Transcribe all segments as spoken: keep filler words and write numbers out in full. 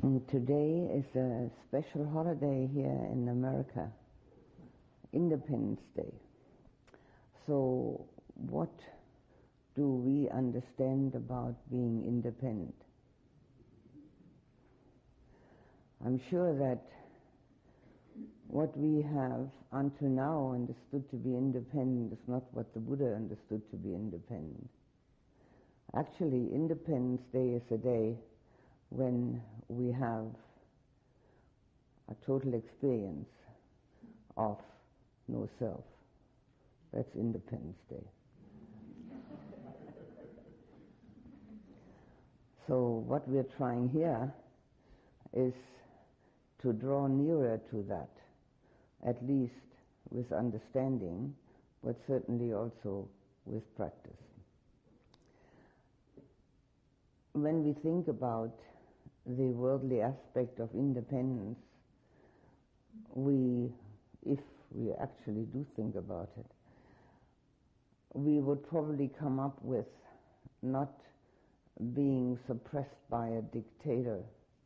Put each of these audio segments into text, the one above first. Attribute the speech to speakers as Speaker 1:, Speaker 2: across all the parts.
Speaker 1: And today is a special holiday here in America, Independence Day. So what do we understand about being independent? I'm sure that what we have until now understood to be independent is not what the Buddha understood to be independent. Actually, Independence Day is a day when we have a total experience of no self. That's Independence Day. So what we're trying here is to draw nearer to that, at least with understanding, but certainly also with practice. When we think about the worldly aspect of independence, we, if we actually do think about it, we would probably come up with not being suppressed by a dictator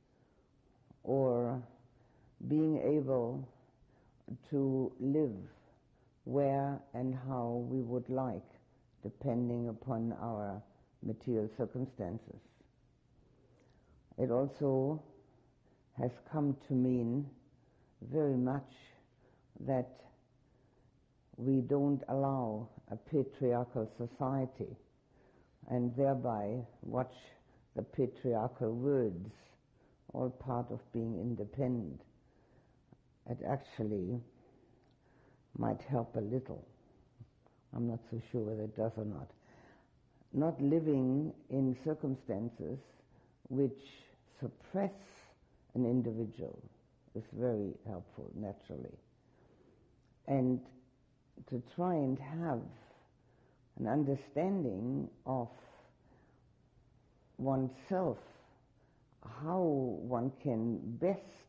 Speaker 1: or being able to live where and how we would like, depending upon our material circumstances. It also has come to mean very much that we don't allow a patriarchal society and thereby watch the patriarchal words, all part of being independent. It actually might help a little. I'm not so sure whether it does or not. Not living in circumstances which suppress an individual is very helpful, naturally. And to try and have an understanding of oneself, how one can best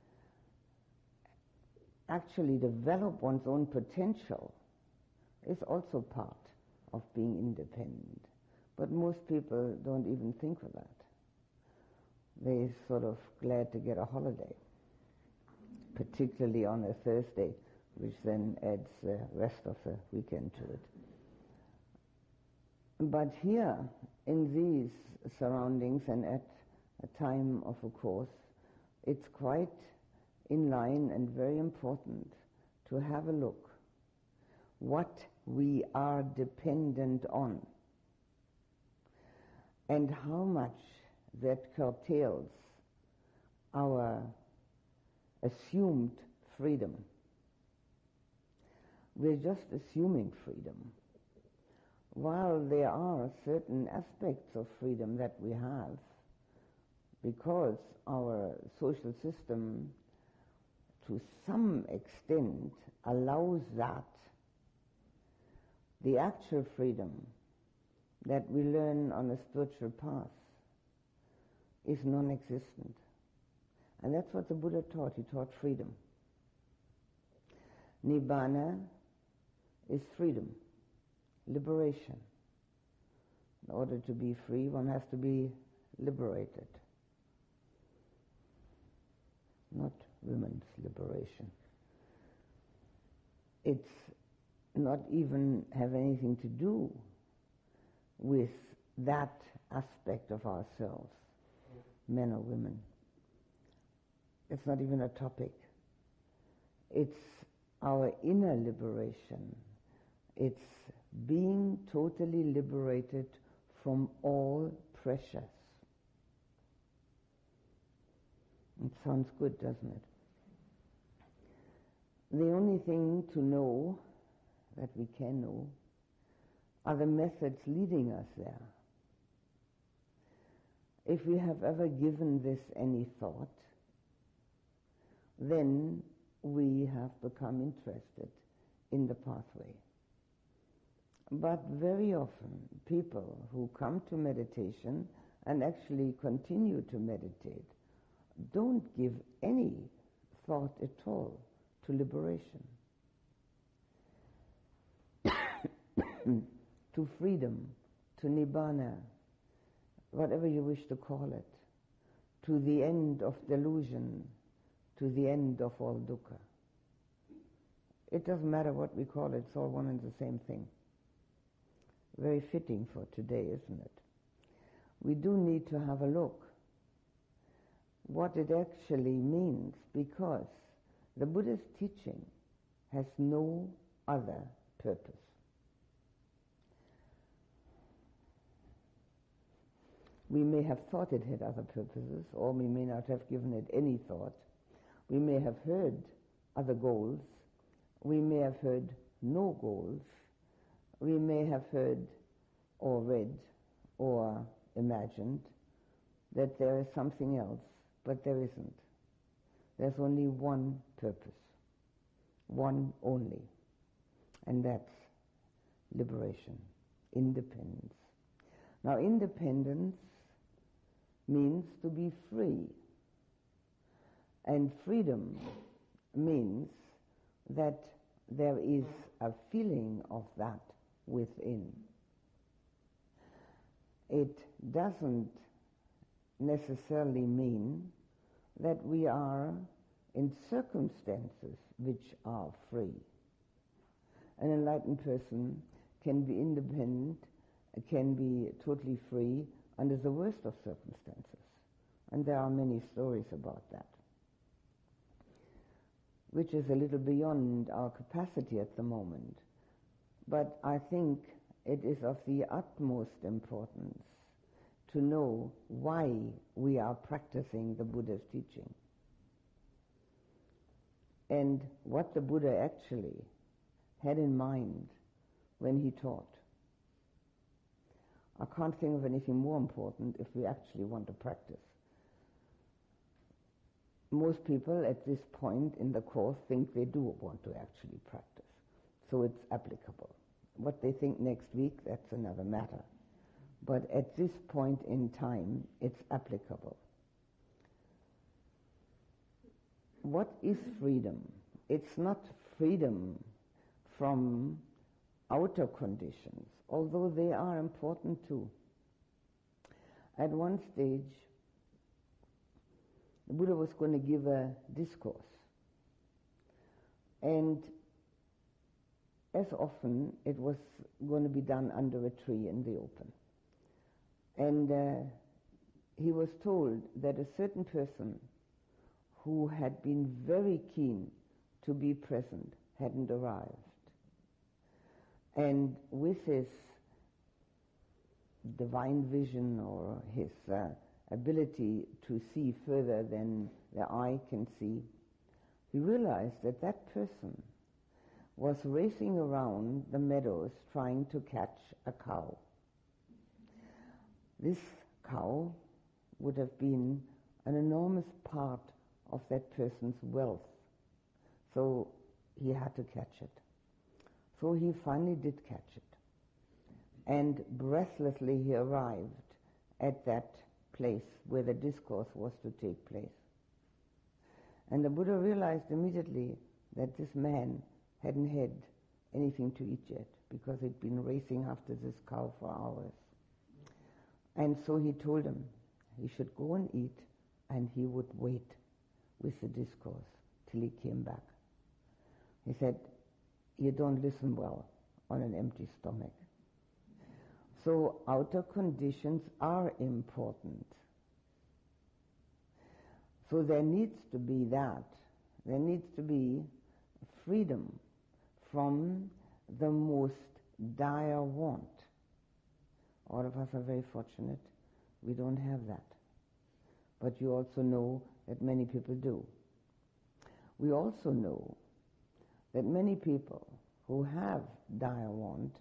Speaker 1: actually develop one's own potential, is also part of being independent. But most people don't even think of that. They're sort of glad to get a holiday, particularly on a Thursday, which then adds the rest of the weekend to it. But here, in these surroundings and at a time of a course, it's quite in line and very important to have a look what we are dependent on and how much that curtails our assumed freedom. We're just assuming freedom, while there are certain aspects of freedom that we have, because our social system to some extent allows that. The actual freedom that we learn on a spiritual path is non-existent. And that's what the Buddha taught. He taught freedom. Nibbana is freedom, liberation. In order to be free, one has to be liberated. Not women's liberation. It's not even have anything to do with that aspect of ourselves, men or women. It's not even a topic. It's our inner liberation. It's being totally liberated from all pressures. It sounds good, doesn't it? The only thing to know, that we can know, are the methods leading us there. If we have ever given this any thought, then we have become interested in the pathway. But very often, people who come to meditation and actually continue to meditate don't give any thought at all to liberation, to freedom, to nibbana, whatever you wish to call it, to the end of delusion, to the end of all dukkha. It doesn't matter what we call it, it's all one and the same thing. Very fitting for today, isn't it? We do need to have a look what it actually means, because the Buddha's teaching has no other purpose. We may have thought it had other purposes, or we may not have given it any thought. We may have heard other goals. We may have heard no goals. We may have heard or read or imagined that there is something else, but there isn't. There's only one purpose, one only, and that's liberation, independence. Now, independence means to be free, and freedom means that there is a feeling of that within. It doesn't necessarily mean that we are in circumstances which are free. An enlightened person can be independent, can be totally free under the worst of circumstances. And there are many stories about that, which is a little beyond our capacity at the moment. But I think it is of the utmost importance to know why we are practicing the Buddha's teaching and what the Buddha actually had in mind when he taught. I can't think of anything more important if we actually want to practice. Most people at this point in the course think they do want to actually practice, so it's applicable. What they think next week, that's another matter. But at this point in time, it's applicable. What is freedom? It's not freedom from outer conditions, although they are important too. At one stage, the Buddha was going to give a discourse. And as often, it was going to be done under a tree in the open. And uh, he was told that a certain person who had been very keen to be present hadn't arrived. And with his divine vision or his uh, ability to see further than the eye can see, he realized that that person was racing around the meadows trying to catch a cow. This cow would have been an enormous part of that person's wealth, so he had to catch it. So he finally did catch it, and breathlessly he arrived at that place where the discourse was to take place. And the Buddha realized immediately that this man hadn't had anything to eat yet, because he'd been racing after this cow for hours. And so he told him he should go and eat, and he would wait with the discourse till he came back. He said, you don't listen well on an empty stomach. So outer conditions are important. So there needs to be that. There needs to be freedom from the most dire want. All of us are very fortunate. We don't have that. But you also know that many people do. We also know that many people who have dire want,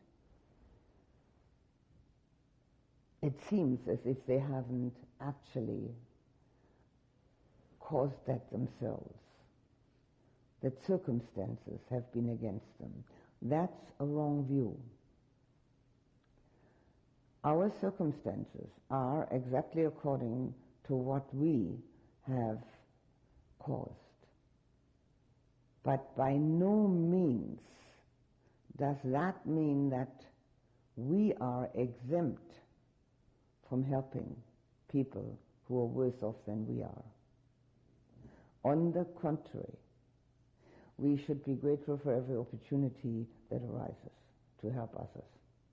Speaker 1: it seems as if they haven't actually caused that themselves, that circumstances have been against them. That's a wrong view. Our circumstances are exactly according to what we have caused. But by no means does that mean that we are exempt from helping people who are worse off than we are. On the contrary, we should be grateful for every opportunity that arises to help others.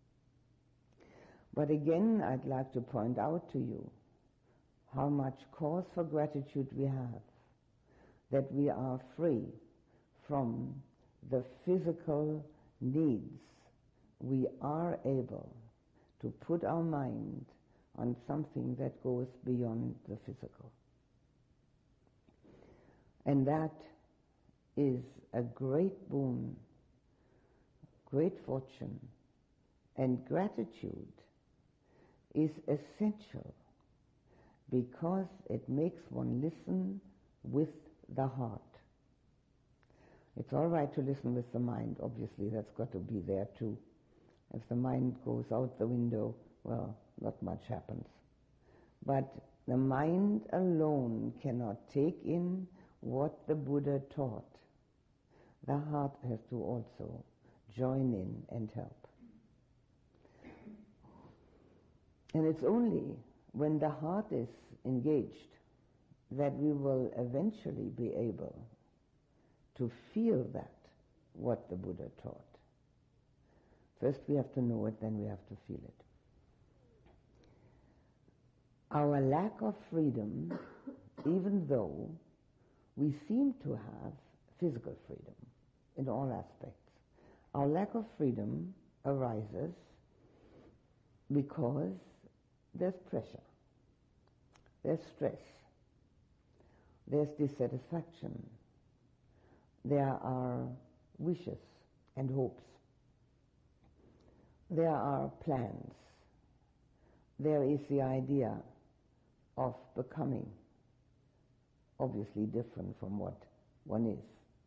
Speaker 1: But again, I'd like to point out to you how much cause for gratitude we have, that we are free from the physical needs. We are able to put our mind on something that goes beyond the physical. And that is a great boon, great fortune, and gratitude is essential because it makes one listen with the heart. It's all right to listen with the mind, obviously, that's got to be there too. If the mind goes out the window, well, not much happens. But the mind alone cannot take in what the Buddha taught. The heart has to also join in and help. And it's only when the heart is engaged that we will eventually be able to feel that, what the Buddha taught. First we have to know it, then we have to feel it. Our lack of freedom, even though we seem to have physical freedom in all aspects, our lack of freedom arises because there's pressure, there's stress, there's dissatisfaction, there are wishes and hopes, there are plans, there is the idea of becoming obviously different from what one is.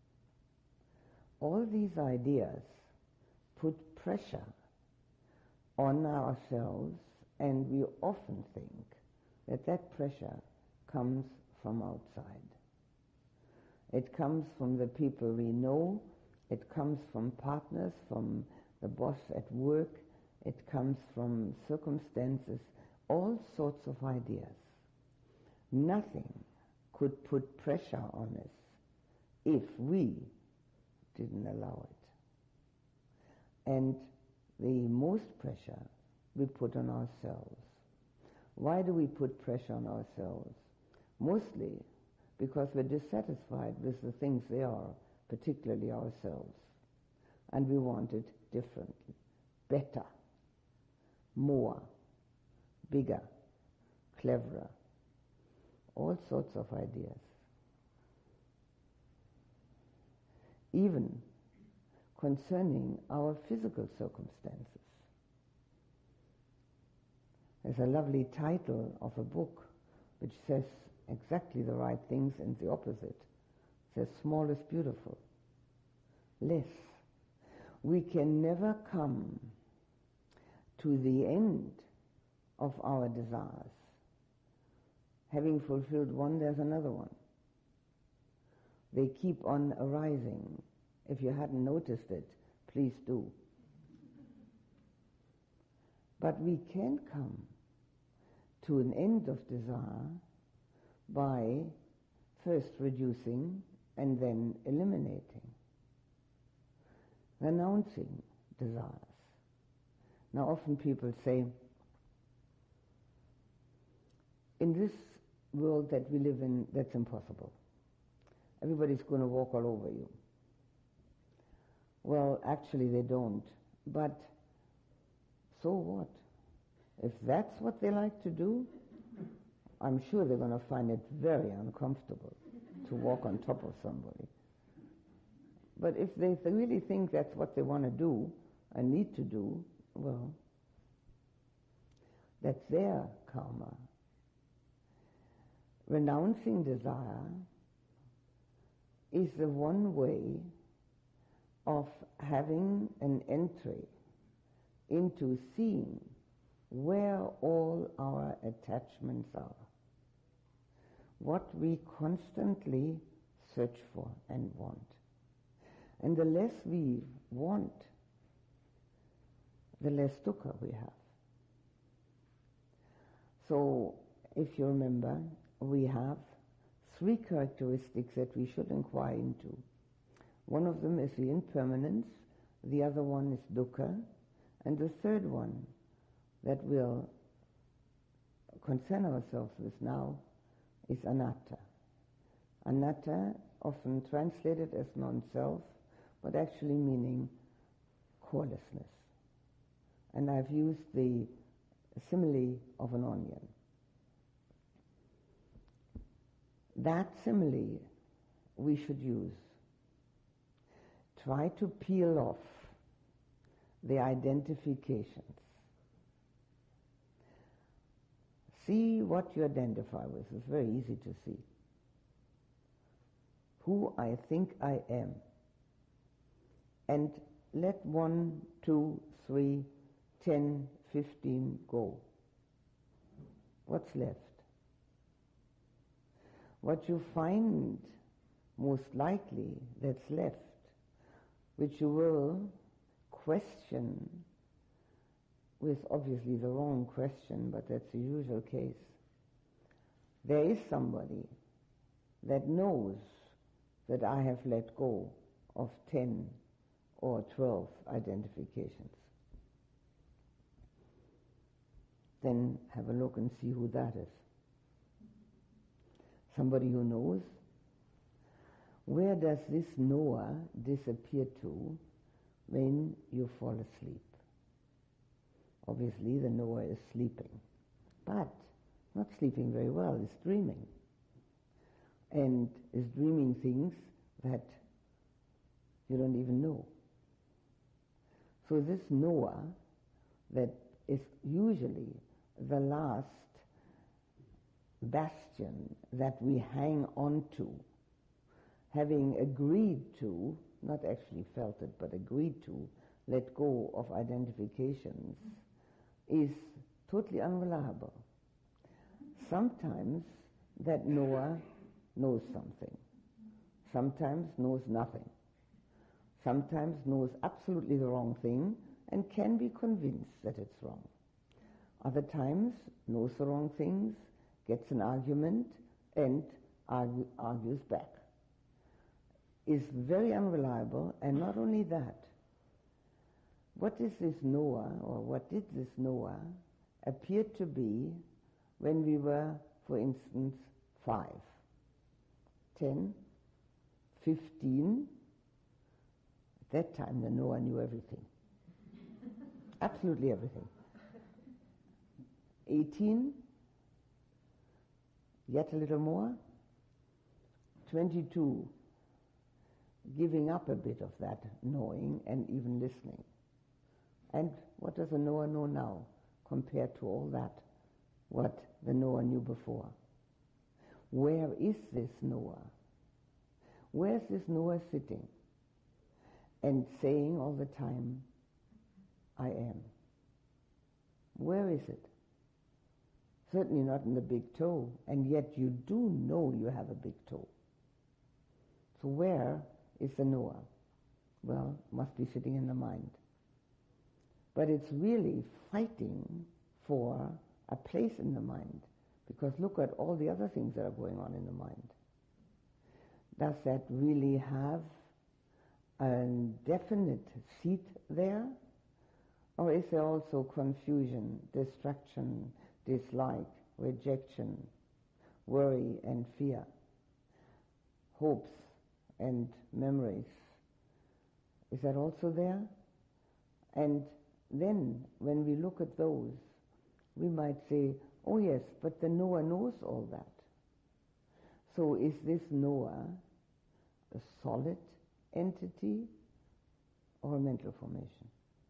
Speaker 1: All these ideas put pressure on ourselves, and we often think that that pressure comes from outside. It comes from the people we know, it comes from partners, from the boss at work, it comes from circumstances, all sorts of ideas. Nothing could put pressure on us if we didn't allow it. And the most pressure we put on ourselves. Why do we put pressure on ourselves? Mostly because we're dissatisfied with the things they are, particularly ourselves. And we want it differently, better, more, bigger, cleverer, all sorts of ideas. Even concerning our physical circumstances. There's a lovely title of a book which says exactly the right things and the opposite. It says small is beautiful. Less. We can never come to the end of our desires. Having fulfilled one, there's another one. They keep on arising. If you hadn't noticed it, please do. But we can come to an end of desire by first reducing and then eliminating, renouncing desires. Now often people say, in this world that we live in, that's impossible. Everybody's going to walk all over you. Well, actually they don't. But so what? If that's what they like to do, I'm sure they're going to find it very uncomfortable to walk on top of somebody. But if they really think that's what they want to do and need to do, well, that's their karma. Renouncing desire is the one way of having an entry into seeing where all our attachments are, what we constantly search for and want. And the less we want, the less dukkha we have. So if you remember, we have three characteristics that we should inquire into. One of them is the impermanence, the other one is dukkha, and the third one that we'll concern ourselves with now is anatta. Anatta, often translated as non-self, but actually meaning corelessness. And I've used the simile of an onion. That simile we should use. Try to peel off the identifications. See what you identify with. It's very easy to see. Who I think I am. And let one, two, three, ten, fifteen go. What's left? What you find most likely that's left, which you will question with obviously the wrong question, but that's the usual case. There is somebody that knows that I have let go of ten or twelve identifications. Then have a look and see who that is. Somebody who knows. Where does this knower disappear to when you fall asleep? Obviously the knower is sleeping, but not sleeping very well, is dreaming. And is dreaming things that you don't even know. So this knower that is usually the last bastion that we hang on to, having agreed to, not actually felt it, but agreed to, let go of identifications, is totally unreliable. Sometimes that knower knows something. Sometimes knows nothing. Sometimes knows absolutely the wrong thing and can be convinced that it's wrong. Other times knows the wrong things, gets an argument and argue, argues back. Is very unreliable, and not only that, what is this knower, or what did this knower appear to be when we were, for instance, five, ten, fifteen? At that time the knower knew everything. Absolutely everything. eighteen, yet a little more. twenty-two, giving up a bit of that knowing and even listening. And what does the knower know now compared to all that, what the knower knew before? Where is this knower? Where is this knower sitting and saying all the time, I am? Where is it? Certainly not in the big toe, and yet you do know you have a big toe. So where is the knower? Well, must be sitting in the mind. But it's really fighting for a place in the mind, because look at all the other things that are going on in the mind. Does that really have a definite seat there? Or is there also confusion, distraction, dislike, rejection, worry and fear, hopes and memories? Is that also there? And then when we look at those, we might say, oh yes, but the knower knows all that. So is this knower a solid entity or a mental formation?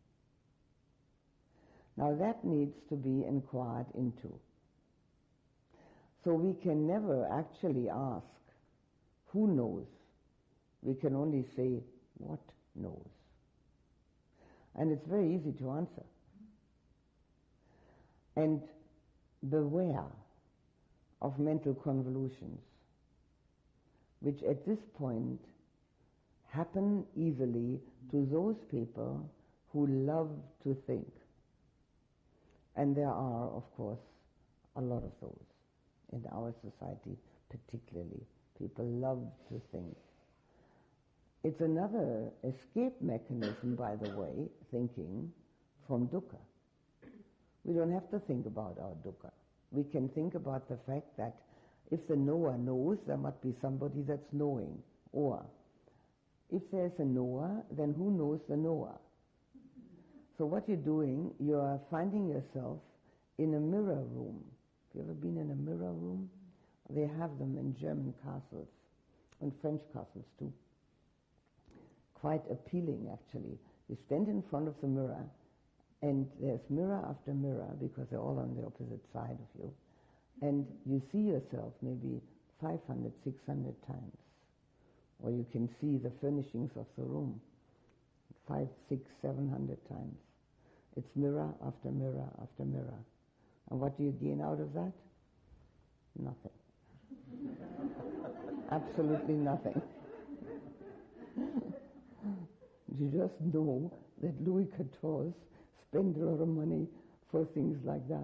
Speaker 1: Now that needs to be inquired into. So we can never actually ask who knows. We can only say what knows. And it's very easy to answer. And beware of mental convolutions, which at this point happen easily to those people who love to think. And there are, of course, a lot of those. in our society particularly. People love to think. It's another escape mechanism, by the way, thinking from dukkha. We don't have to think about our dukkha. We can think about the fact that if the knower knows, there must be somebody that's knowing. Or, if there's a knower, then who knows the knower? So what you're doing, you're finding yourself in a mirror room. Have you ever been in a mirror room? They have them in German castles, and French castles too. Quite appealing, actually. You stand in front of the mirror, and there's mirror after mirror, because they're all on the opposite side of you, and you see yourself maybe five hundred, six hundred times. Or you can see the furnishings of the room five, six, seven hundred times. It's mirror after mirror after mirror. And what do you gain out of that? Nothing. Absolutely nothing. You just know that Louis the fourteenth spent a lot of money for things like that.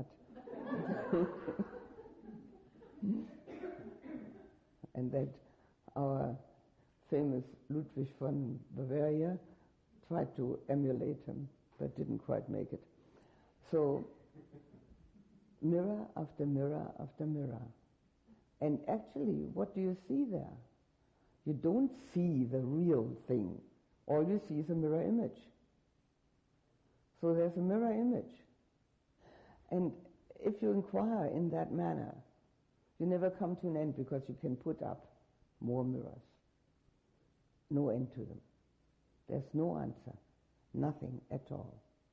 Speaker 1: And that our famous Ludwig von Bavaria tried to emulate him, but didn't quite make it. So, mirror after mirror after mirror. And actually, what do you see there? You don't see the real thing. All you see is a mirror image. So there's a mirror image. And if you inquire in that manner, you never come to an end, because you can put up more mirrors. No end to them. There's no answer. Nothing at all.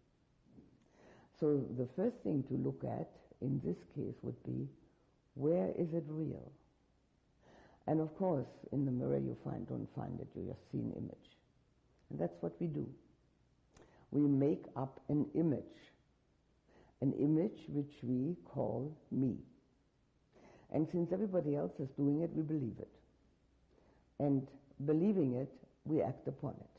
Speaker 1: So the first thing to look at in this case would be, where is it real? And of course, in the mirror you find, don't find it, you just see an image. And that's what we do. We make up an image. An image which we call me. And since everybody else is doing it, we believe it. And believing it, we act upon it.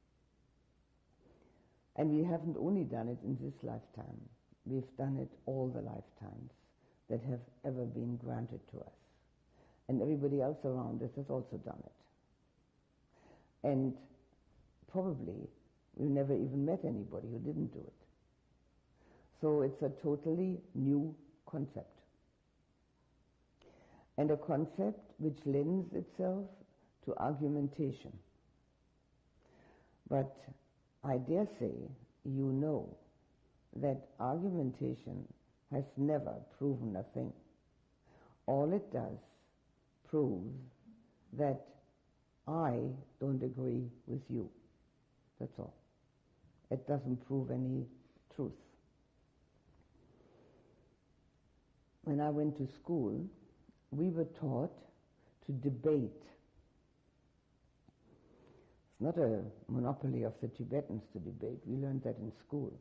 Speaker 1: And we haven't only done it in this lifetime. We've done it all the lifetimes that have ever been granted to us. And everybody else around us has also done it. And probably we've never even met anybody who didn't do it. So it's a totally new concept. And a concept which lends itself to argumentation. But I dare say you know that argumentation has never proven a thing. All it does proves that I don't agree with you. That's all. It doesn't prove any truth. When I went to school, we were taught to debate. It's not a monopoly of the Tibetans to debate. We learned that in school.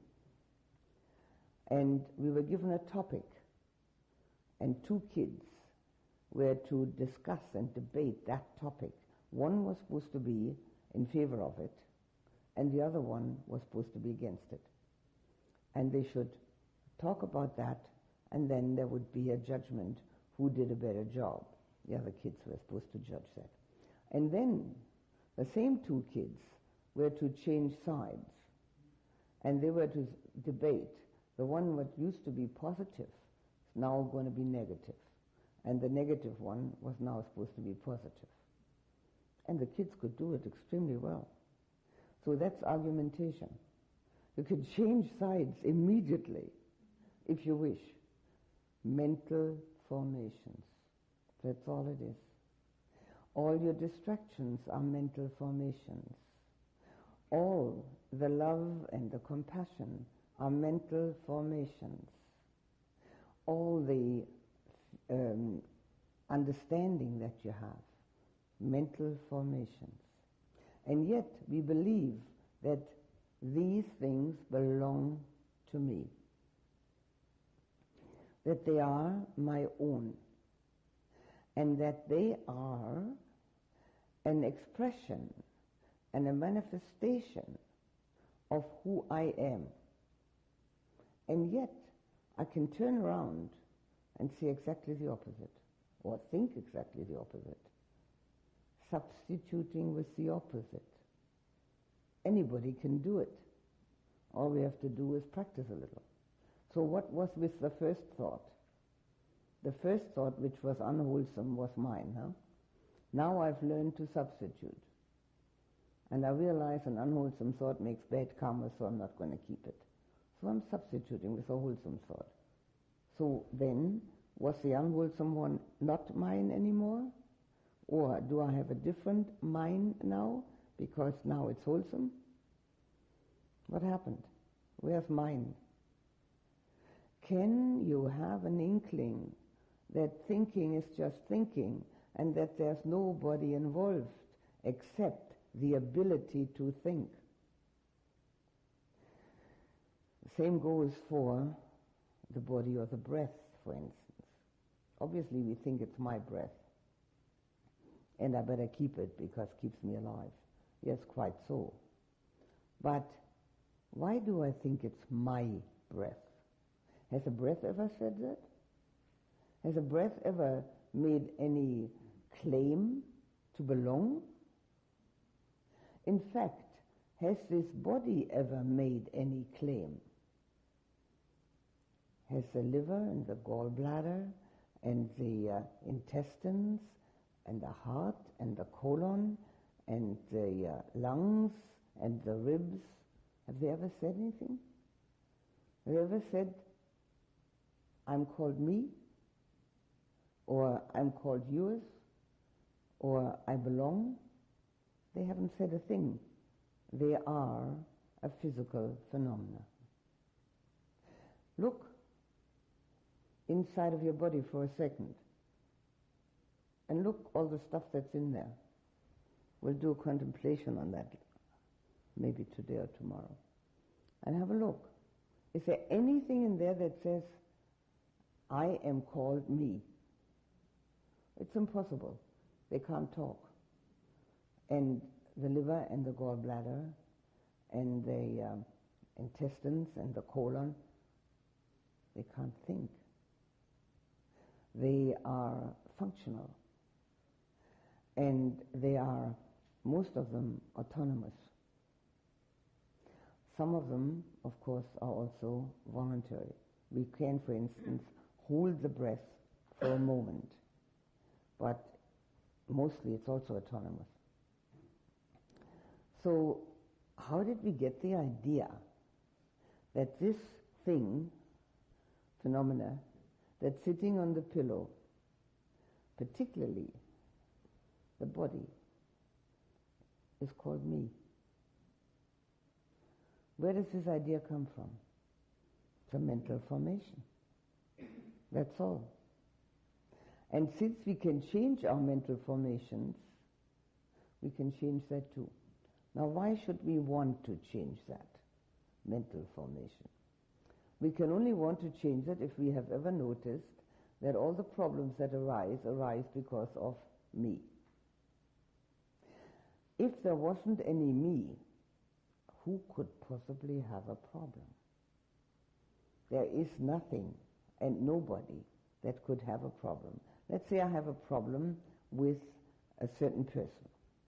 Speaker 1: And we were given a topic, and two kids were to discuss and debate that topic. One was supposed to be in favor of it, and the other one was supposed to be against it. And they should talk about that, and then there would be a judgment who did a better job. The other kids were supposed to judge that. And then the same two kids were to change sides, and they were to debate. The one that used to be positive is now going to be negative, and the negative one was now supposed to be positive. And the kids could do it extremely well. So that's argumentation. You can change sides immediately, if you wish. Mental formations. That's all it is. All your distractions are mental formations. All the love and the compassion are mental formations. All the um, understanding that you have, mental formations. And yet we believe that these things belong to me, that they are my own, and that they are an expression and a manifestation of who I am. And yet I can turn around and see exactly the opposite. or think exactly the opposite. Substituting with the opposite. Anybody can do it. All we have to do is practice a little. So what was with the first thought? The first thought, which was unwholesome, was mine. Huh? Now I've learned to substitute. And I realize an unwholesome thought makes bad karma, so I'm not going to keep it. So I'm substituting with a wholesome thought. So then, was the unwholesome one not mine anymore? Or do I have a different mine now, because now it's wholesome? What happened? Where's mine? Can you have an inkling that thinking is just thinking, and that there's nobody involved except the ability to think? The same goes for the body or the breath, for instance. Obviously we think it's my breath, and I better keep it because it keeps me alive. Yes, quite so. But why do I think it's my breath? Has a breath ever said that? Has a breath ever made any claim to belong? In fact, has this body ever made any claim? Has the liver and the gallbladder and the uh, intestines and the heart and the colon and the uh, lungs and the ribs, have they ever said anything? Have they ever said, I'm called me, or I'm called yours, or I belong? They haven't said a thing. They are a physical phenomena. Look inside of your body for a second, and look all the stuff that's in there. We'll do a contemplation on that maybe today or tomorrow. And have a look. Is there anything in there that says, I am called me? It's impossible. They can't talk. And the liver and the gallbladder and the um, intestines and the colon, they can't think. They are functional. And they are, most of them, autonomous. Some of them, of course, are also voluntary. We can, for instance, hold the breath for a moment, but mostly it's also autonomous. So how did we get the idea that this thing, phenomena, that's sitting on the pillow, particularly the body, is called me? Where does this idea come from? It's a mental formation. That's all. And since we can change our mental formations, we can change that too. Now, why should we want to change that mental formation? We can only want to change it if we have ever noticed that all the problems that arise, arise because of me. If there wasn't any me, who could possibly have a problem? There is nothing and nobody that could have a problem. Let's say I have a problem with a certain person.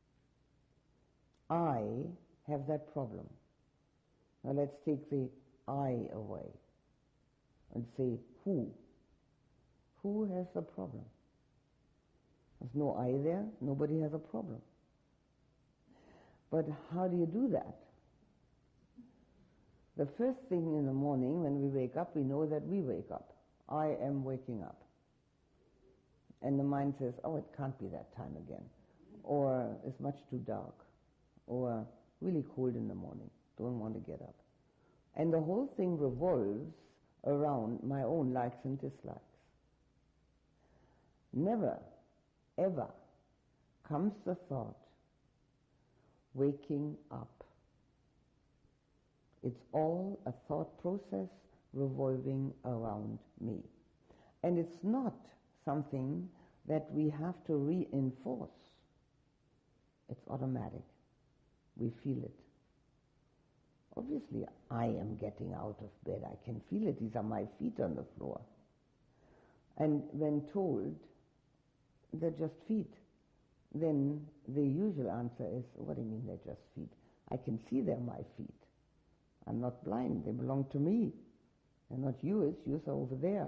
Speaker 1: I have that problem. Now let's take the I away and say who? Who has the problem? There's no I there, nobody has a problem. But how do you do that? The first thing in the morning when we wake up, we know that we wake up. I am waking up. And the mind says, oh, it can't be that time again. Or it's much too dark. Or really cold in the morning, don't want to get up. And the whole thing revolves around my own likes and dislikes. Never, ever comes the thought, waking up. It's all a thought process revolving around me. And it's not something that we have to reinforce. It's automatic. We feel it. Obviously, I am getting out of bed. I can feel it. These are my feet on the floor. And when told, they're just feet, then the usual answer is, what do you mean they're just feet? I can see they're my feet. I'm not blind. They belong to me. They're not yours. Yours are over there.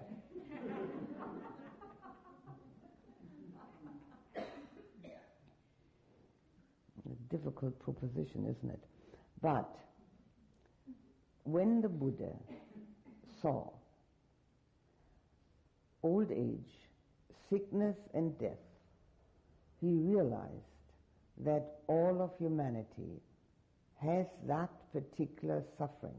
Speaker 1: A difficult proposition, isn't it? But when the Buddha saw old age, sickness and death, he realized that all of humanity has that particular suffering.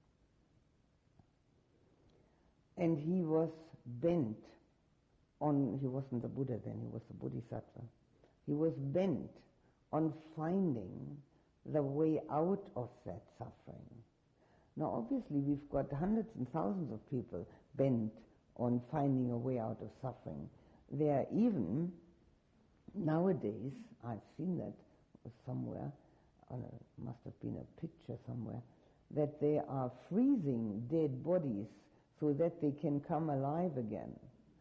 Speaker 1: And he was bent on, he wasn't the Buddha then, he was the Bodhisattva. He was bent on finding the way out of that suffering. Now obviously we've got hundreds and thousands of people bent on finding a way out of suffering. There are even, nowadays, I've seen that somewhere, on a, must have been a picture somewhere, that they are freezing dead bodies so that they can come alive again.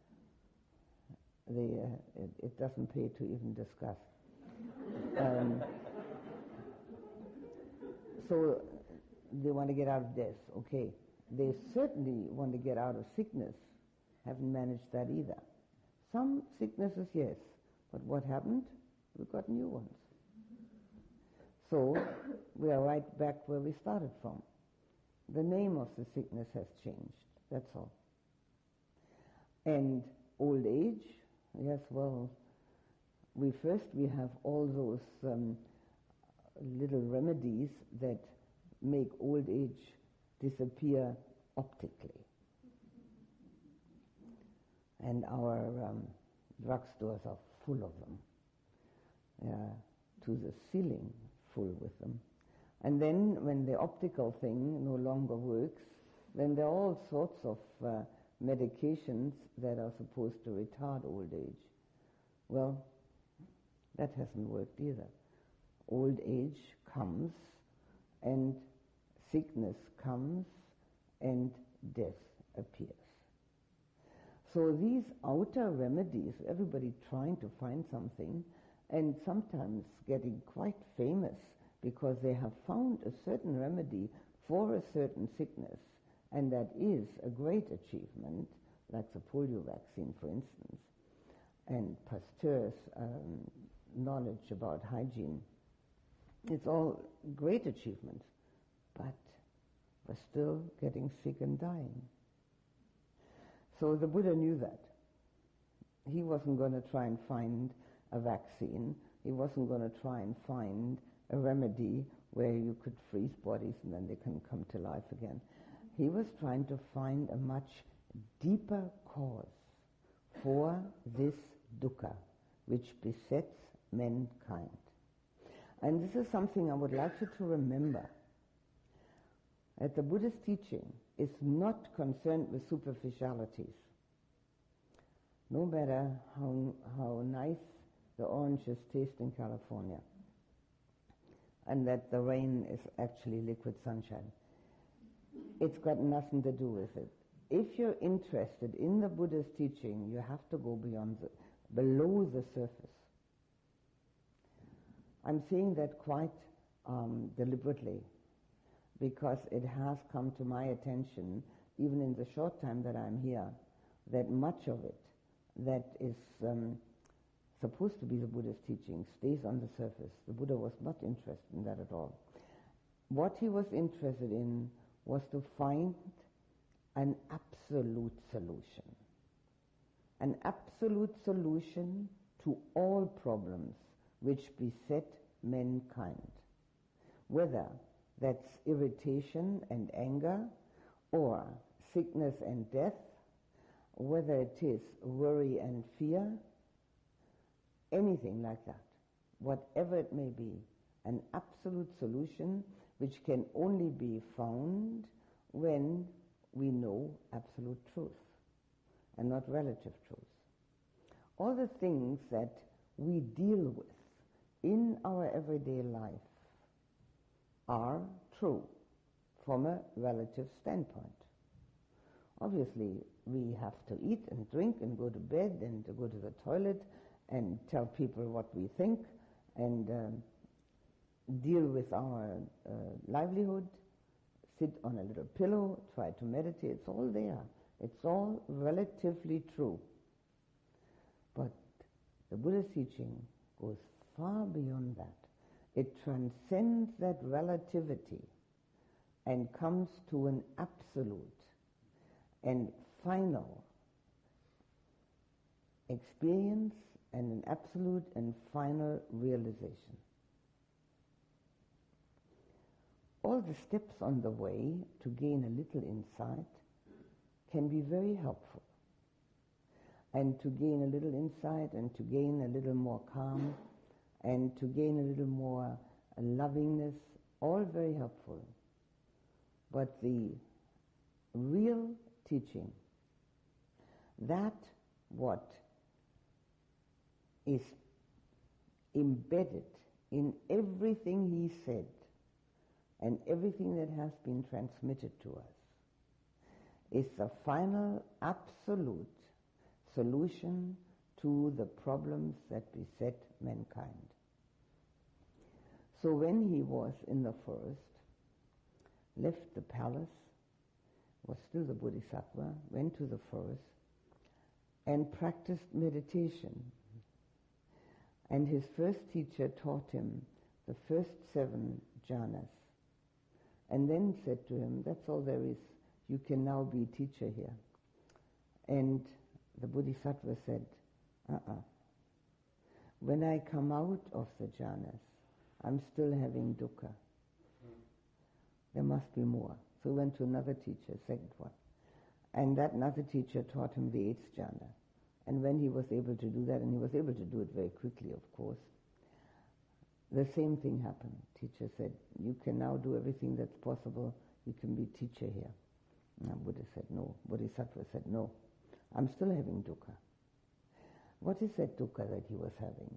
Speaker 1: They, uh, it, it doesn't pay to even discuss. um, so they want to get out of death, okay. They certainly want to get out of sickness. Haven't managed that either. Some sicknesses, yes, but what happened? We got new ones. So we are right back where we started from. The name of the sickness has changed, that's all. And old age, yes, well, we first we have all those um, little remedies that make old age disappear optically. And our um, drugstores are full of them, uh, to the ceiling full with them. And then when the optical thing no longer works, then there are all sorts of uh, medications that are supposed to retard old age. Well, that hasn't worked either. Old age comes, and sickness comes, and death appears. So these outer remedies, everybody trying to find something, and sometimes getting quite famous because they have found a certain remedy for a certain sickness, and that is a great achievement, like the polio vaccine, for instance, and Pasteur's um, knowledge about hygiene. It's all great achievements, but we're still getting sick and dying. So the Buddha knew that. He wasn't going to try and find a vaccine. He wasn't going to try and find a remedy where you could freeze bodies and then they can come to life again. He was trying to find a much deeper cause for this dukkha which besets mankind. And this is something I would like you to remember, that the Buddha's teaching is not concerned with superficialities. No matter how, how nice the oranges taste in California, and that the rain is actually liquid sunshine. It's got nothing to do with it. If you're interested in the Buddha's teaching, you have to go beyond the, below the surface. I'm saying that quite um, deliberately, because it has come to my attention, even in the short time that I'm here, that much of it that is um, supposed to be the Buddha's teaching stays on the surface. The Buddha was not interested in that at all. What he was interested in was to find an absolute solution. An absolute solution to all problems which beset mankind. Whether that's irritation and anger, or sickness and death, whether it is worry and fear, anything like that, whatever it may be, an absolute solution which can only be found when we know absolute truth and not relative truth. All the things that we deal with in our everyday life are true from a relative standpoint. Obviously, we have to eat and drink and go to bed and to go to the toilet and tell people what we think and um, deal with our uh, livelihood, sit on a little pillow, try to meditate. It's all there. It's all relatively true. But the Buddha's teaching goes far beyond that. It transcends that relativity and comes to an absolute and final experience and an absolute and final realization. All the steps on the way to gain a little insight can be very helpful. And to gain a little insight and to gain a little more calm and to gain a little more lovingness, all very helpful. But the real teaching, that what is embedded in everything he said and everything that has been transmitted to us, is the final absolute solution to the problems that beset mankind. So when he was in the forest, left the palace, was still the Bodhisattva, went to the forest and practiced meditation. And his first teacher taught him the first seven jhanas, and then said to him, that's all there is, you can now be teacher here. And the Bodhisattva said, uh-uh. When I come out of the jhanas, I'm still having dukkha. There must be more. So he went to another teacher, second one. And that another teacher taught him the eighth jhana. And when he was able to do that, and he was able to do it very quickly, of course, the same thing happened. Teacher said, you can now do everything that's possible. You can be teacher here. And Buddha said, no. Bodhisattva said, no. I'm still having dukkha. What is that dukkha that he was having?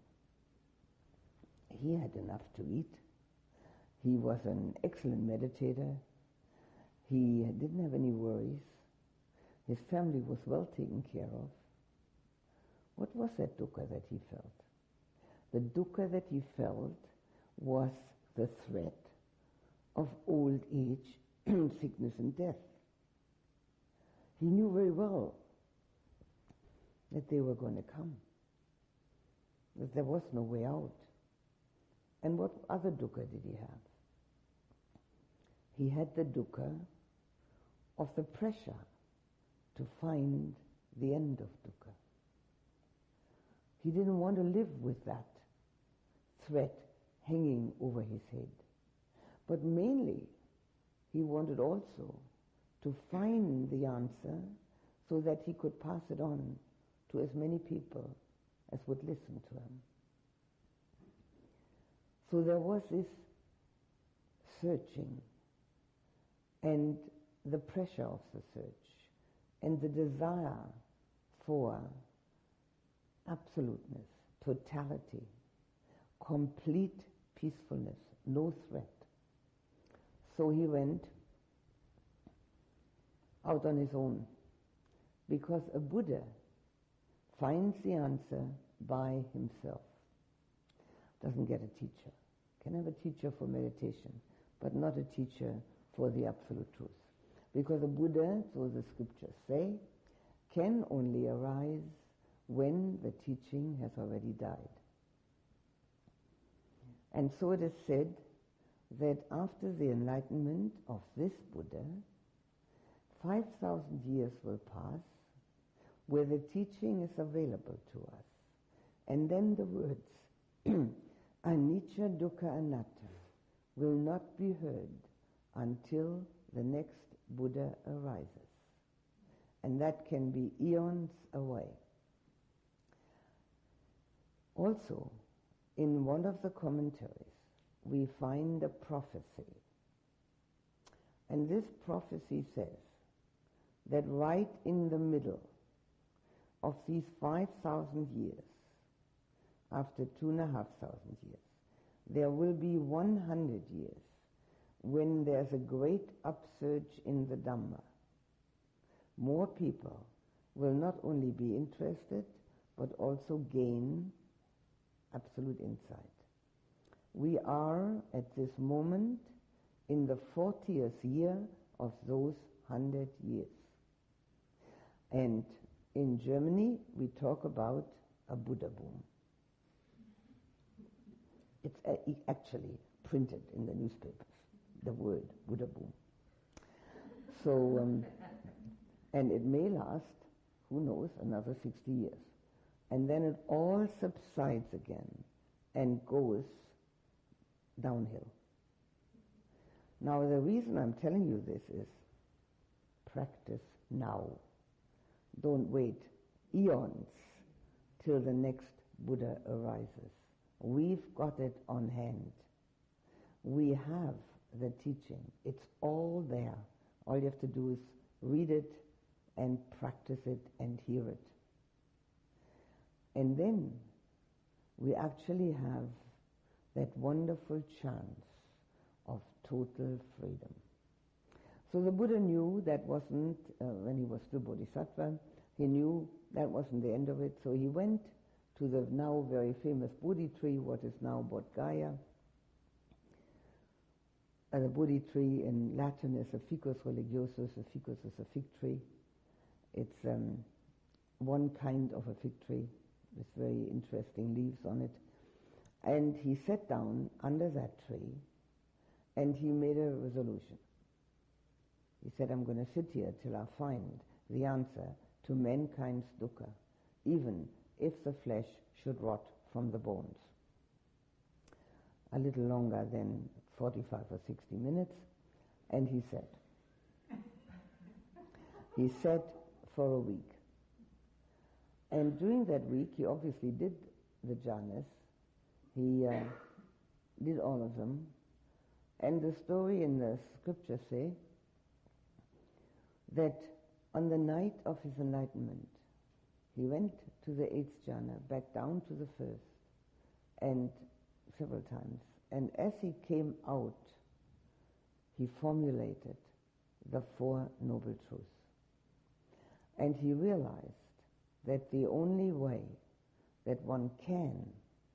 Speaker 1: He had enough to eat. He was an excellent meditator. He didn't have any worries. His family was well taken care of. What was that dukkha that he felt? The dukkha that he felt was the threat of old age, sickness and death. He knew very well that they were going to come, that there was no way out. And what other dukkha did he have? He had the dukkha of the pressure to find the end of dukkha. He didn't want to live with that threat hanging over his head. But mainly, he wanted also to find the answer so that he could pass it on to as many people as would listen to him. So there was this searching and the pressure of the search and the desire for absoluteness, totality, complete peacefulness, no threat. So he went out on his own, because a Buddha finds the answer by himself. Doesn't get a teacher. Can have a teacher for meditation, but not a teacher for the absolute truth. Because a Buddha, so the scriptures say, can only arise when the teaching has already died. And so it is said that after the enlightenment of this Buddha, five thousand years will pass where the teaching is available to us. And then the words, anicca, dukkha, anatta, will not be heard until the next Buddha arises. And that can be eons away. Also, in one of the commentaries, we find a prophecy. And this prophecy says that right in the middle of these five thousand years, after two and a half thousand years, there will be one hundred years when there's a great upsurge in the Dhamma. More people will not only be interested, but also gain absolute insight. We are at this moment in the fortieth year of those hundred years. And in Germany, we talk about a Buddha boom. It's actually printed in the newspapers, the word Buddha boom. So, um, and it may last, who knows, another sixty years. And then it all subsides again and goes downhill. Now, the reason I'm telling you this is practice now. Don't wait eons till the next Buddha arises. We've got it on hand. We have the teaching. It's all there. All you have to do is read it and practice it and hear it. And then we actually have that wonderful chance of total freedom. So the Buddha knew that wasn't, uh, when he was still Bodhisattva, he knew that wasn't the end of it, so he went to the now very famous Bodhi tree, what is now Bodh Gaya. Uh, the Bodhi tree in Latin is a Ficus religiosus. A ficus is a fig tree. It's um, one kind of a fig tree with very interesting leaves on it. And he sat down under that tree and he made a resolution. He said, I'm going to sit here till I find the answer to mankind's dukkha, even if the flesh should rot from the bones. A little longer than forty-five or sixty minutes, and he said, he sat for a week. And during that week, he obviously did the jhanas. He uh, did all of them. And the story in the scripture say that on the night of his enlightenment, he went to the eighth jhana, back down to the first, and several times. And as he came out, he formulated the Four Noble Truths. And he realized that the only way that one can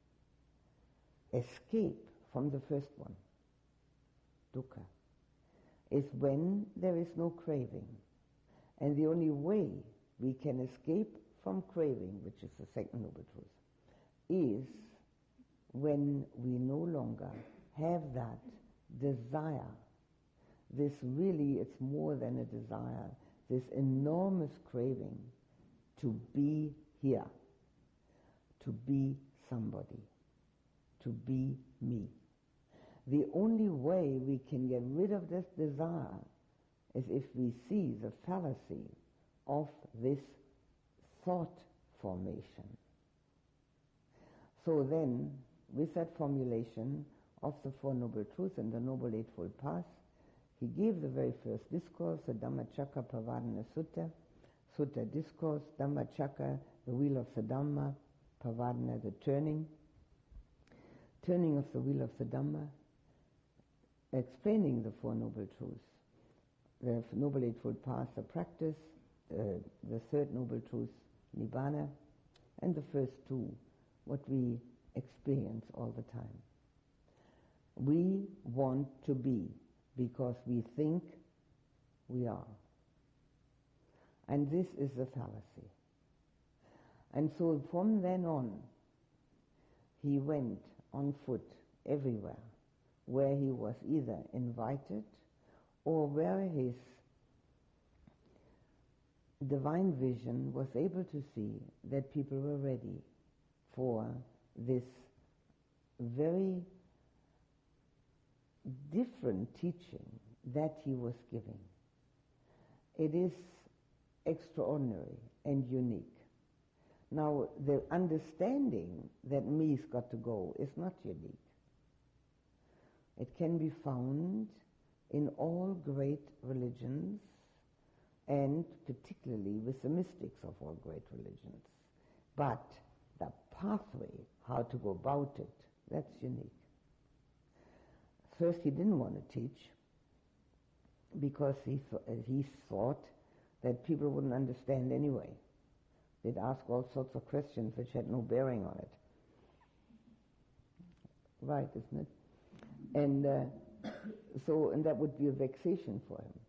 Speaker 1: escape from the first one, dukkha, is when there is no craving. And the only way we can escape from craving, which is the second noble truth, is when we no longer have that desire. This really, it's more than a desire, this enormous craving to be here, to be somebody, to be me. The only way we can get rid of this desire is if we see the fallacy of this thought formation. So then, with that formulation of the Four Noble Truths and the Noble Eightfold Path, he gave the very first discourse, the Dhammacakkappavattana Sutta, Sutta discourse, Dhammacakka, the wheel of the Dhamma, Pavattana, the turning, turning of the wheel of the Dhamma, explaining the Four Noble Truths, the Noble Eightfold Path, the practice, uh, the third Noble Truth, Nibbana, and the first two, what we experience all the time. We want to be because we think we are. And this is the fallacy. And so from then on, he went on foot everywhere where he was either invited or where his divine vision was able to see that people were ready for this very different teaching that he was giving. It is extraordinary and unique. Now, the understanding that me's got to go is not unique. It can be found in all great religions, and particularly with the mystics of all great religions. But the pathway, how to go about it, that's unique. First, he didn't want to teach because he, th- he thought that people wouldn't understand anyway. They'd ask all sorts of questions which had no bearing on it. right, isn't it? And uh, so, and that would be a vexation for him.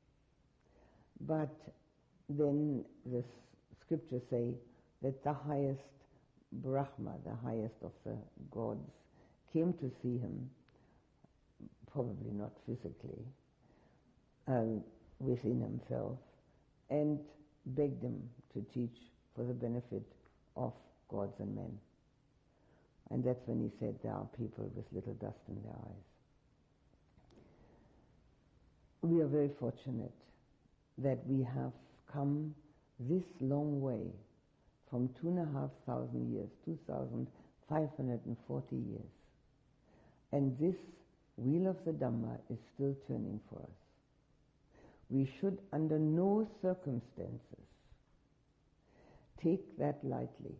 Speaker 1: But then the scriptures say that the highest Brahma, the highest of the gods, came to see him, probably not physically, um, within himself, and begged him to teach for the benefit of gods and men. And that's when he said there are people with little dust in their eyes. We are very fortunate that we have come this long way from two and a half thousand years, two thousand five hundred forty years. And this wheel of the Dhamma is still turning for us. We should under no circumstances take that lightly.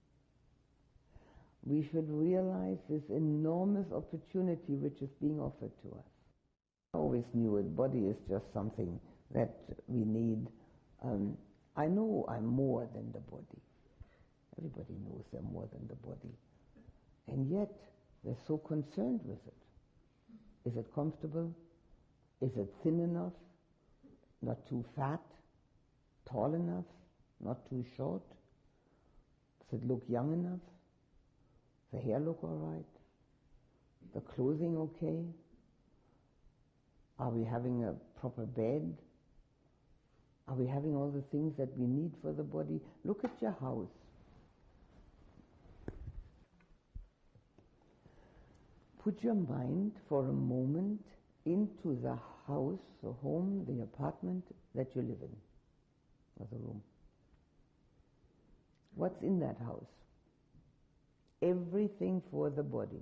Speaker 1: We should realize this enormous opportunity which is being offered to us. I always knew it, body is just something that we need. Um, I know I'm more than the body. Everybody knows they're more than the body. And yet, they're so concerned with it. Is it comfortable? Is it thin enough? Not too fat? Tall enough? Not too short? Does it look young enough? Does the hair look all right? The clothing okay? Are we having a proper bed? Are we having all the things that we need for the body? Look at your house. Put your mind for a moment into the house, the home, the apartment that you live in, or the room. What's in that house? Everything for the body.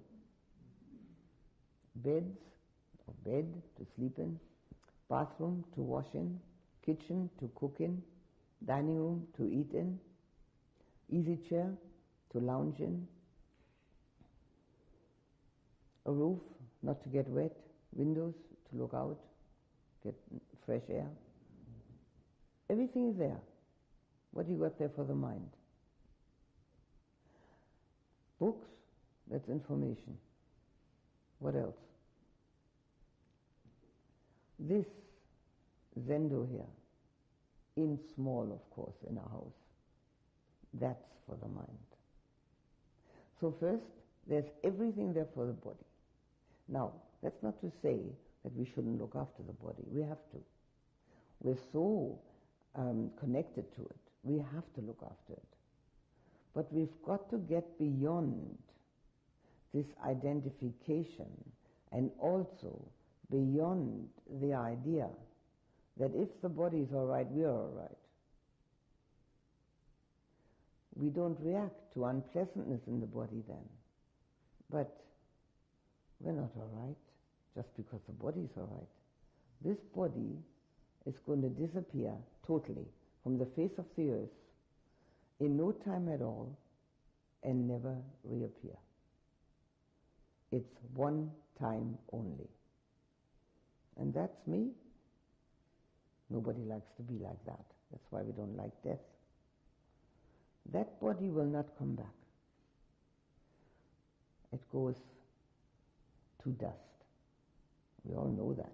Speaker 1: Beds, or bed to sleep in, bathroom to wash in, kitchen to cook in, dining room to eat in, easy chair to lounge in, a roof not to get wet, windows to look out, get fresh air. Everything is there. What you got there for the mind? Books, that's information. What else? This Zendo here, in small of course in our house, that's for the mind. So first, there's everything there for the body. Now, that's not to say that we shouldn't look after the body. We have to. We're so um, connected to it. We have to look after it. But we've got to get beyond this identification and also beyond the idea that if the body is all right, we are all right. We don't react to unpleasantness in the body then. But we're not all right just because the body is all right. This body is going to disappear totally from the face of the earth in no time at all and never reappear. It's one time only. And that's me. Nobody likes to be like that. That's why we don't like death. That body will not come back. It goes to dust. We all know that.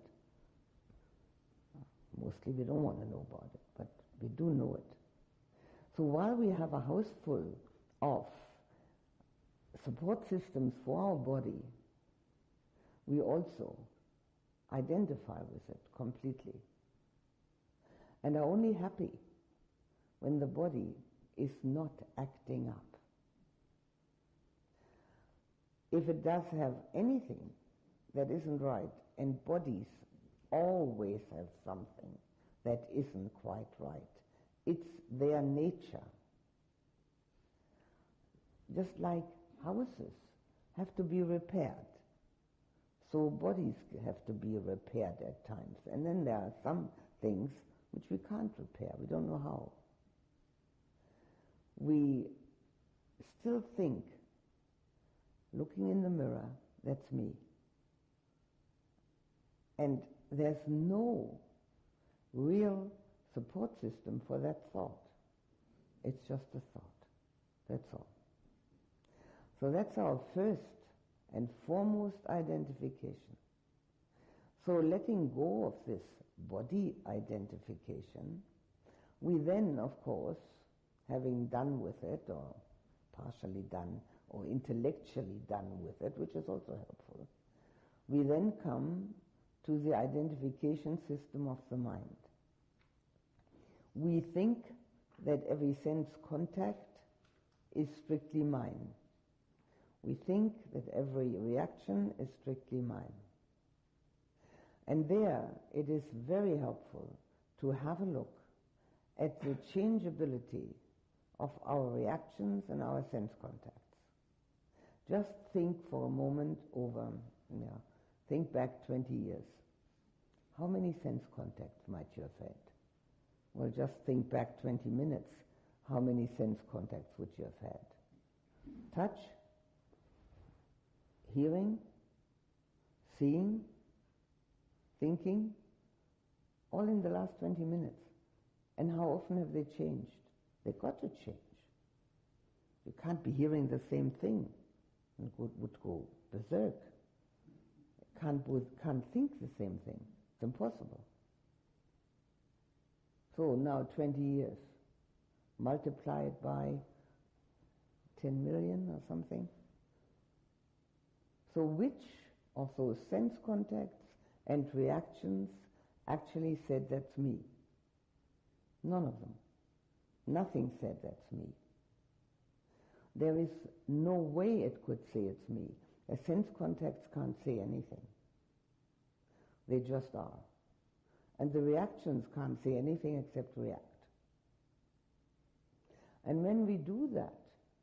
Speaker 1: Mostly we don't want to know about it, but we do know it. So while we have a house full of support systems for our body, we also identify with it completely and are only happy when the body is not acting up. If it does have anything that isn't right, and bodies always have something that isn't quite right, it's their nature. Just like houses have to be repaired, so bodies have to be repaired at times. And then there are some things which we can't repair. We don't know how. We still think, looking in the mirror, that's me. And there's no real support system for that thought. It's just a thought. That's all. So that's our first and foremost identification. So letting go of this body identification, we then, of course, having done with it, or partially done, or intellectually done with it, which is also helpful, we then come to the identification system of the mind. We think that every sense contact is strictly mine. We think that every reaction is strictly mine. And there it is very helpful to have a look at the changeability of our reactions and our sense contacts. Just think for a moment over, you know, think back twenty years. How many sense contacts might you have had? Well, just think back twenty minutes. How many sense contacts would you have had? Touch, hearing, seeing, thinking, all in the last twenty minutes. And how often have they changed? They've got to change. You can't be hearing the same thing and would go berserk. Can't, can't think the same thing. It's impossible. So now twenty years. Multiply it by ten million or something. So which of those sense contacts and reactions actually said that's me? None of them. Nothing said that's me. There is no way it could say it's me. The sense contacts can't say anything. They just are. And the reactions can't say anything except react. And when we do that,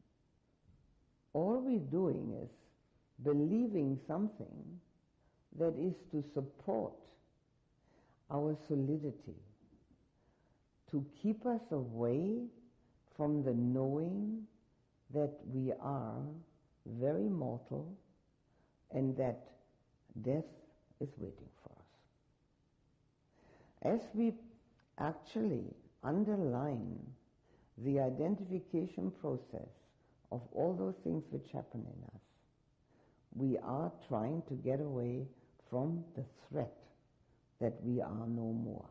Speaker 1: all we're doing is believing something that is to support our solidity, to keep us away from the knowing that we are very mortal and that death is waiting for us. As we actually underline the identification process of all those things which happen in us, we are trying to get away from the threat that we are no more.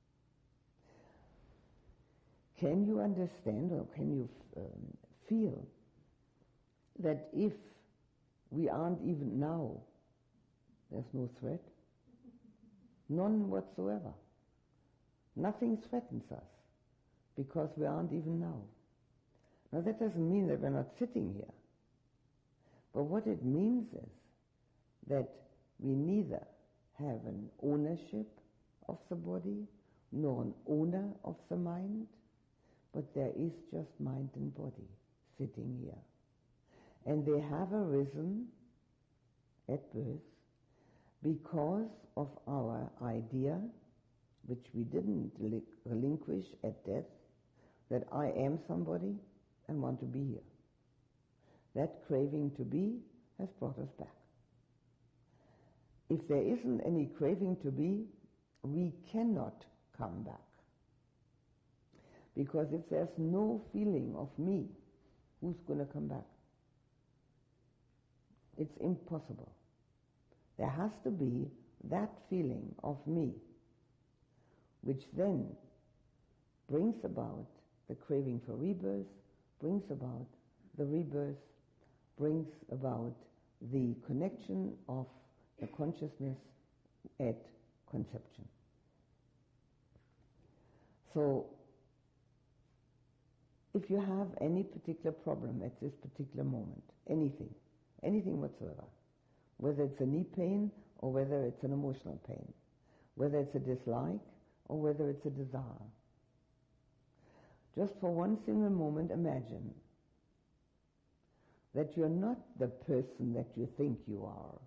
Speaker 1: Can you understand, or can you um, feel that if we aren't even now, there's no threat? None whatsoever. Nothing threatens us because we aren't even now. Now that doesn't mean that we're not sitting here. But what it means is that we neither have an ownership of the body nor an owner of the mind, but there is just mind and body sitting here. And they have arisen at birth because of our idea, which we didn't relinquish at death, that I am somebody and want to be here. That craving to be has brought us back. If there isn't any craving to be, we cannot come back. Because if there's no feeling of me, who's going to come back? It's impossible. There has to be that feeling of me, which then brings about the craving for rebirth, brings about the rebirth, brings about the connection of the consciousness at conception. So, if you have any particular problem at this particular moment, anything, anything whatsoever, whether it's a knee pain or whether it's an emotional pain, whether it's a dislike or whether it's a desire, just for one single moment imagine that you're not the person that you think you are,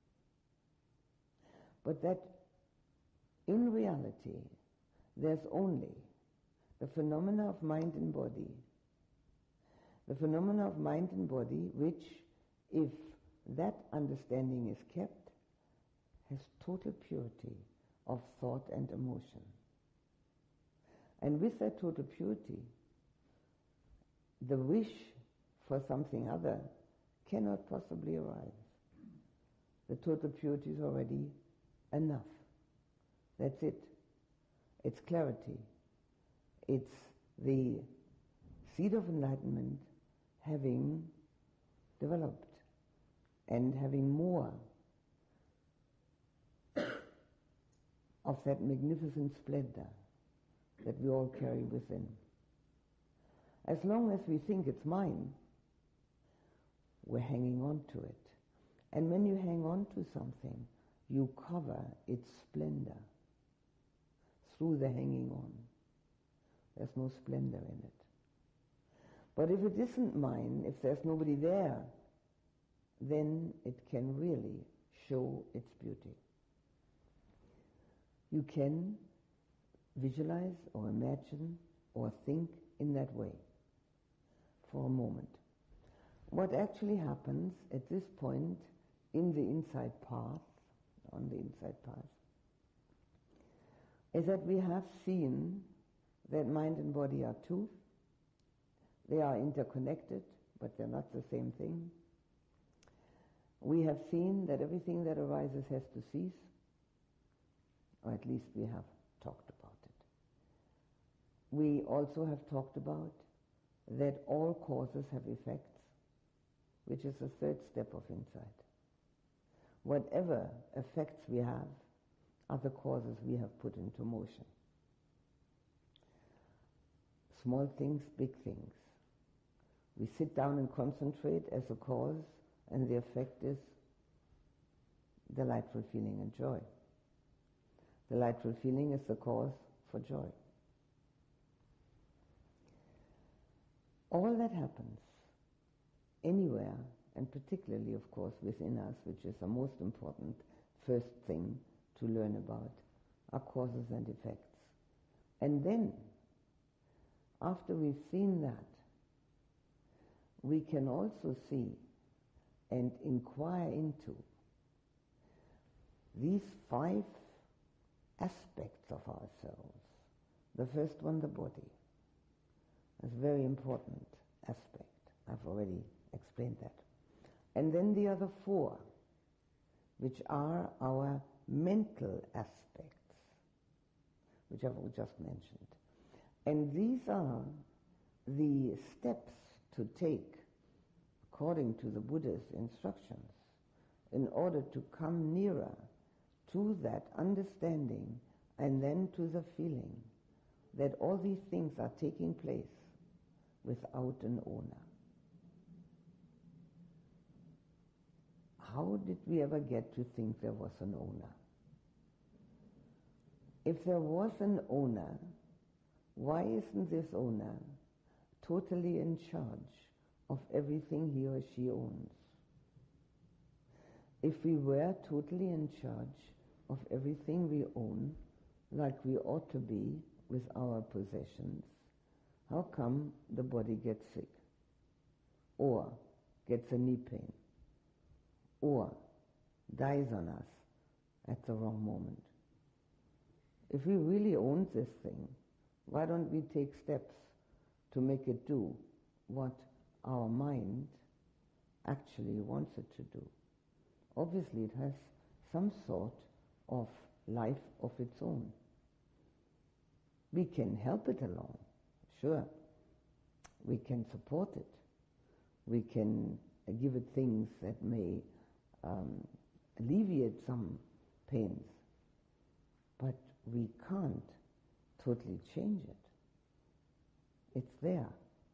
Speaker 1: but that in reality there's only the phenomena of mind and body, the phenomena of mind and body which, if that understanding is kept, has total purity of thought and emotion. And with that total purity, the wish for something other cannot possibly arise. the total purity is already enough. That's it. It's clarity. It's the seed of enlightenment having developed and having more of that magnificent splendor that we all carry within. As long as we think it's mine, we're hanging on to it. And when you hang on to something, you cover its splendor through the hanging on. There's no splendor in it. But if it isn't mine, if there's nobody there, then it can really show its beauty. You can visualize or imagine or think in that way for a moment. What actually happens at this point in the inside path, on the inside path, is that we have seen that mind and body are two. They are interconnected, but they're not the same thing. We have seen that everything that arises has to cease, or at least we have talked about it. We also have talked about that all causes have effects, which is the third step of insight. Whatever effects we have are the causes we have put into motion. Small things, big things. We sit down and concentrate as a cause, and the effect is delightful feeling and joy. Delightful feeling is the cause for joy. All that happens anywhere, and particularly, of course, within us, which is the most important first thing to learn about, are causes and effects. And then, after we've seen that, we can also see and inquire into these five aspects of ourselves. The first one, the body. That's a very important aspect. I've already explained that. And then the other four, which are our mental aspects, which I've just mentioned. And these are the steps to take, according to the Buddha's instructions, in order to come nearer to that understanding and then to the feeling that all these things are taking place without an owner. How did we ever get to think there was an owner? If there was an owner, why isn't this owner totally in charge of everything he or she owns? If we were totally in charge of everything we own, like we ought to be with our possessions, how come the body gets sick, or gets a knee pain, or dies on us at the wrong moment? If we really own this thing, why don't we take steps to make it do what our mind actually wants it to do? Obviously, it has some sort of life of its own. We can help it along, sure. We can support it. We can give it things that may um, alleviate some pains. But we can't totally change it. It's there.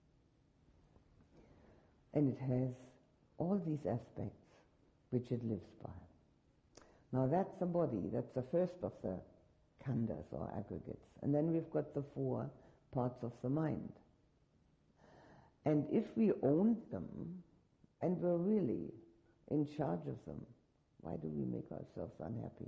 Speaker 1: And it has all these aspects which it lives by. Now that's the body, that's the first of the khandhas or aggregates. And then we've got the four parts of the mind. And if we owned them and were really in charge of them, why do we make ourselves unhappy?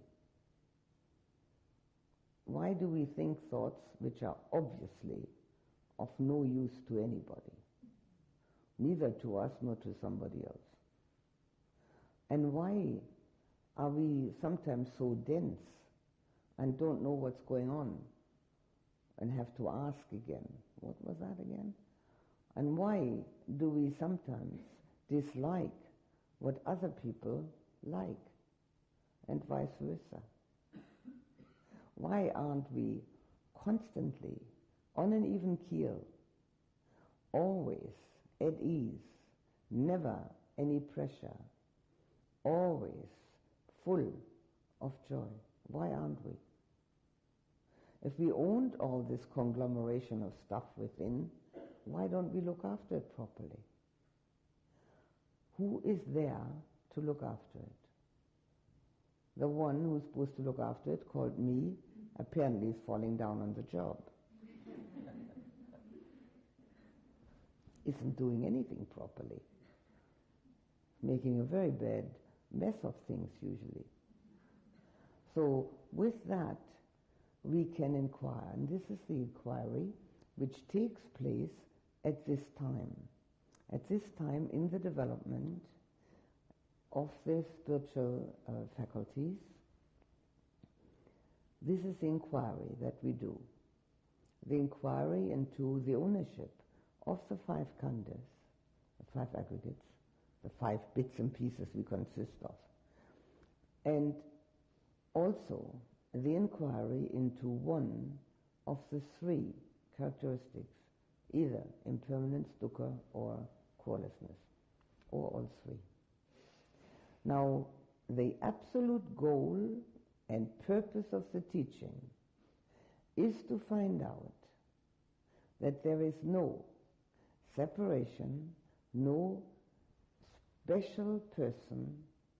Speaker 1: Why do we think thoughts which are obviously of no use to anybody, neither to us nor to somebody else? And why are we sometimes so dense and don't know what's going on and have to ask again, what was that again? And why do we sometimes dislike what other people like and vice versa? Why aren't we constantly on an even keel, always at ease, never any pressure, always full of joy? Why aren't we? If we owned all this conglomeration of stuff within, why don't we look after it properly? Who is there to look after it? The one who's supposed to look after it, called me, apparently is falling down on the job. Isn't doing anything properly. Making a very bad mess of things usually. So with that, we can inquire, and this is the inquiry which takes place at this time. At this time in the development of the spiritual uh, faculties, this is the inquiry that we do. The inquiry into the ownership of the five khandhas, the five aggregates, the five bits and pieces we consist of. And also the inquiry into one of the three characteristics, either impermanence, dukkha, or quality, or all three. Now, the absolute goal and purpose of the teaching is to find out that there is no separation, no special person,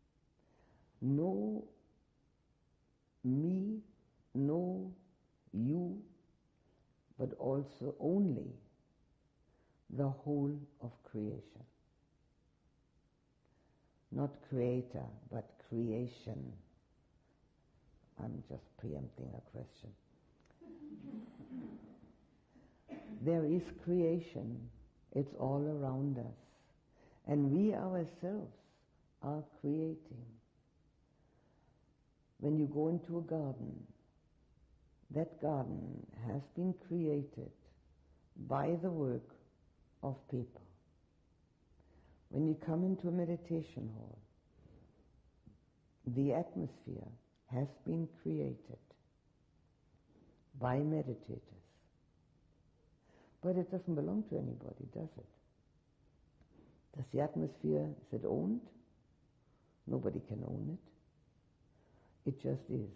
Speaker 1: no me, no you, but also only the whole of creation. Not creator, but creation. I'm just preempting a question. There is creation. It's all around us. And we ourselves are creating. When you go into a garden, that garden has been created by the work of people. When you come into a meditation hall, the atmosphere has been created by meditators. But it doesn't belong to anybody, does it? Does the atmosphere, is it owned? Nobody can own it. It just is.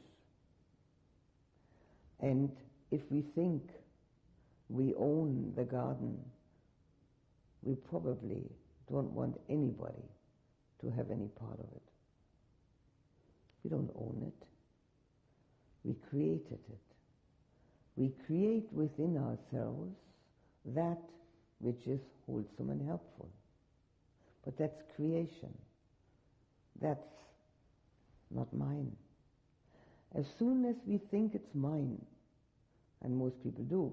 Speaker 1: And if we think we own the garden, we probably don't want anybody to have any part of it. We don't own it. We created it. We create within ourselves that which is wholesome and helpful. But that's creation. That's not mine. As soon as we think it's mine, and most people do,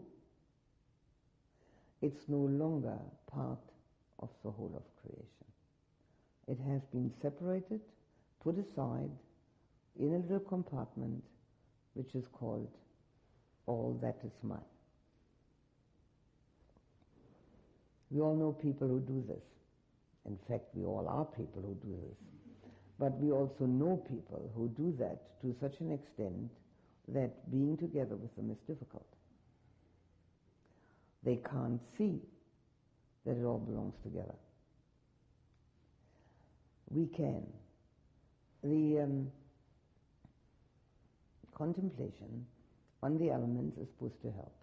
Speaker 1: it's no longer part of the whole of creation. It has been separated, put aside in a little compartment which is called all that is mine. We all know people who do this. In fact, we all are people who do this. But we also know people who do that to such an extent that being together with them is difficult. They can't see that it all belongs together. We can. The um, contemplation on the elements is supposed to help.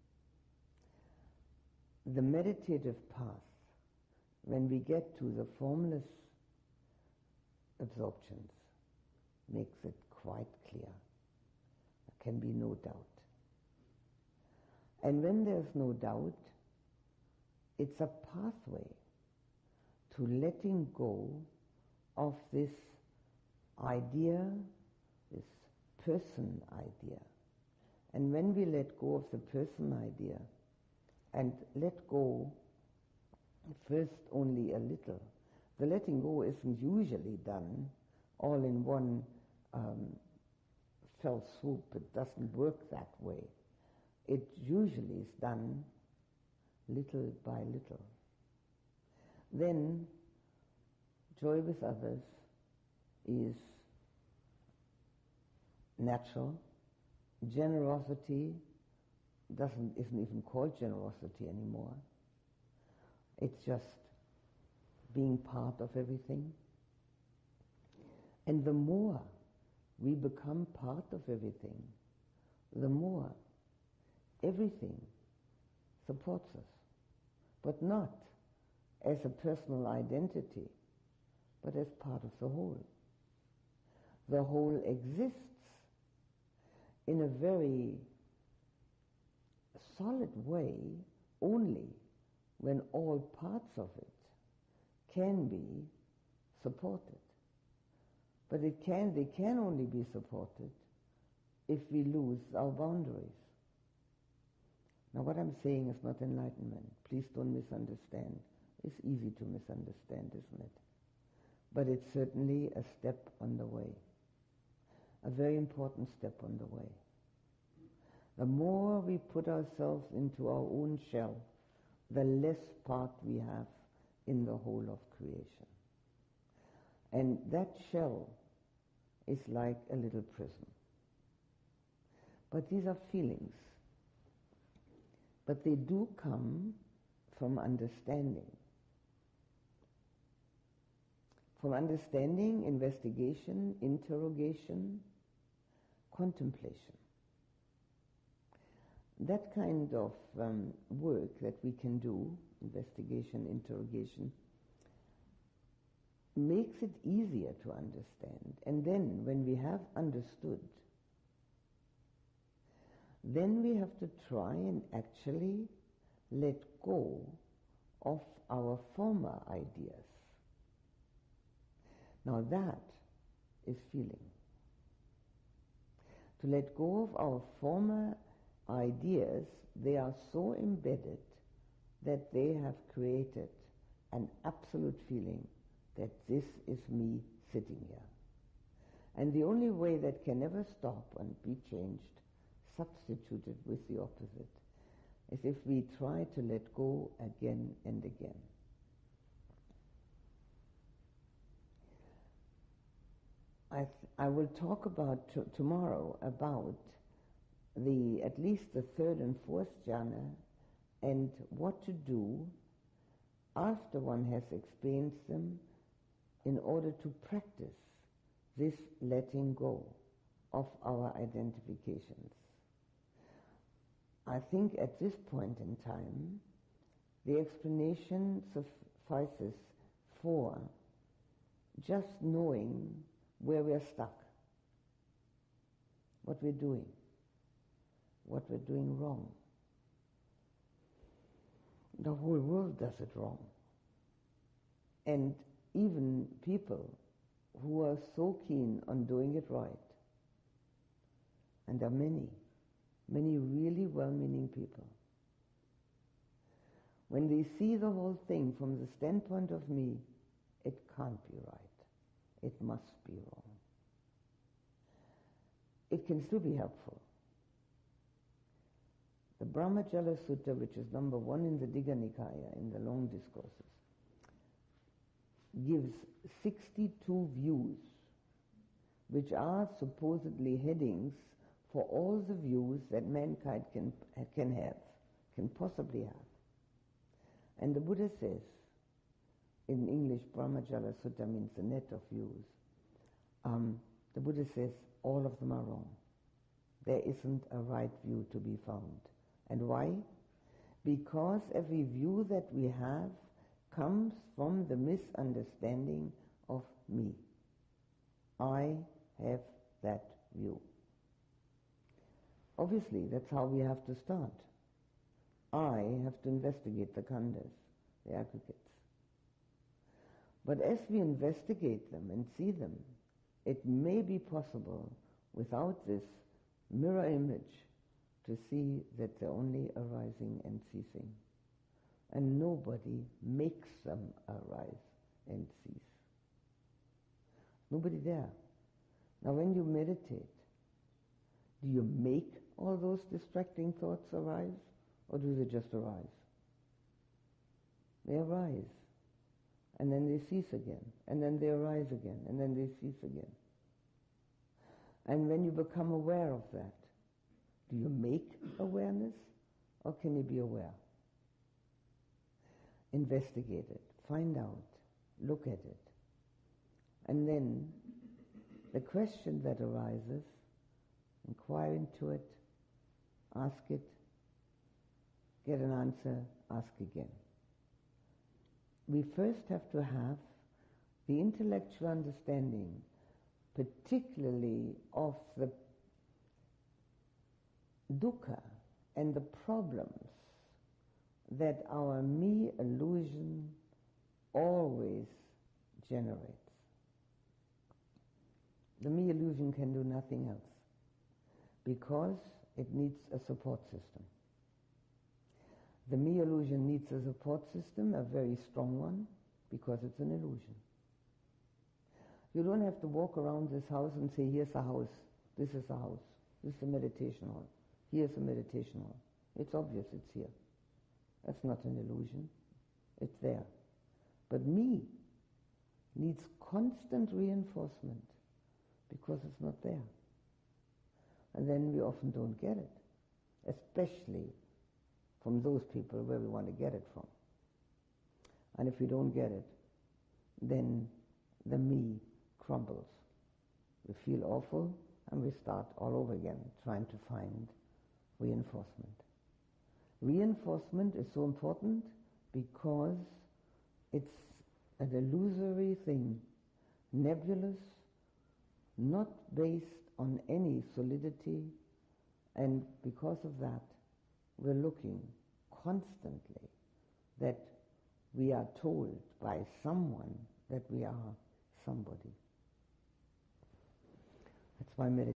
Speaker 1: The meditative path, when we get to the formless absorptions, makes it quite clear. There can be no doubt. And when there's no doubt, it's a pathway to letting go of this idea, this person idea. And when we let go of the person idea, and let go first only a little, the letting go isn't usually done all in one um, fell swoop. It doesn't work that way. It usually is done little by little. Then joy with others is natural. Generosity doesn't isn't even called generosity anymore. It's just being part of everything. And the more we become part of everything, the more everything supports us, but not as a personal identity, but as part of the whole. The whole exists in a very solid way only when all parts of it can be supported. But it can, they can only be supported if we lose our boundaries. Now what I'm saying is not enlightenment. Please don't misunderstand. It's easy to misunderstand, isn't it? But it's certainly a step on the way. A very important step on the way. The more we put ourselves into our own shell, the less part we have in the whole of creation. And that shell is like a little prison. But these are feelings. But they do come from understanding. From understanding, investigation, interrogation, contemplation. That kind of um, work that we can do, investigation, interrogation, makes it easier to understand. And then, when we have understood, then we have to try and actually let go of our former ideas. Now that is feeling. To let go of our former ideas, they are so embedded that they have created an absolute feeling that this is me sitting here. And the only way that can never stop and be changed, substituted with the opposite, is if we try to let go again and again. I, th- I will talk about t- tomorrow about the at least the third and fourth jhana and what to do after one has experienced them in order to practice this letting go of our identifications. I think at this point in time, the explanation suffices for just knowing where we're stuck, what we're doing, what we're doing wrong. The whole world does it wrong. And even people who are so keen on doing it right, and there are many, many really well-meaning people, when they see the whole thing from the standpoint of me, it can't be right. It must be wrong. It can still be helpful. The Brahmajala Sutta, which is number one in the Digha Nikaya, in the long discourses, gives sixty-two views, which are supposedly headings for all the views that mankind can, can have, can possibly have. And the Buddha says, in English, Brahmajala Sutta means the net of views. Um, the Buddha says all of them are wrong. There isn't a right view to be found. And why? Because every view that we have comes from the misunderstanding of me. I have that view. Obviously, that's how we have to start. I have to investigate the khandhas, the aggregates. But as we investigate them and see them, it may be possible, without this mirror image, to see that they're only arising and ceasing. And nobody makes them arise and cease. Nobody there. Now when you meditate, do you make all those distracting thoughts arise, or do they just arise? They arise, and then they cease again, and then they arise again, and then they cease again. And when you become aware of that, do you make awareness or can you be aware? Investigate it, find out, look at it. And then the question that arises, inquire into it, ask it, get an answer, ask again. We first have to have the intellectual understanding, particularly of the dukkha and the problems that our me illusion always generates. The me illusion can do nothing else because it needs a support system. The me illusion needs a support system, a very strong one, because it's an illusion. You don't have to walk around this house and say, here's a house, this is a house, this is a meditation hall, here's a meditation hall. It's obvious it's here. That's not an illusion. It's there. But me needs constant reinforcement because it's not there. And then we often don't get it, especially from those people where we want to get it from. And if we don't get it, then the me crumbles. We feel awful and we start all over again trying to find reinforcement. Reinforcement is so important because it's an illusory thing, nebulous, not based on any solidity, and because of that, we're looking constantly that we are told by someone that we are somebody. That's why meditation